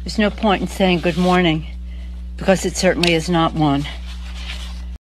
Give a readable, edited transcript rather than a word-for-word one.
There's no point in saying good morning, because it certainly is not one.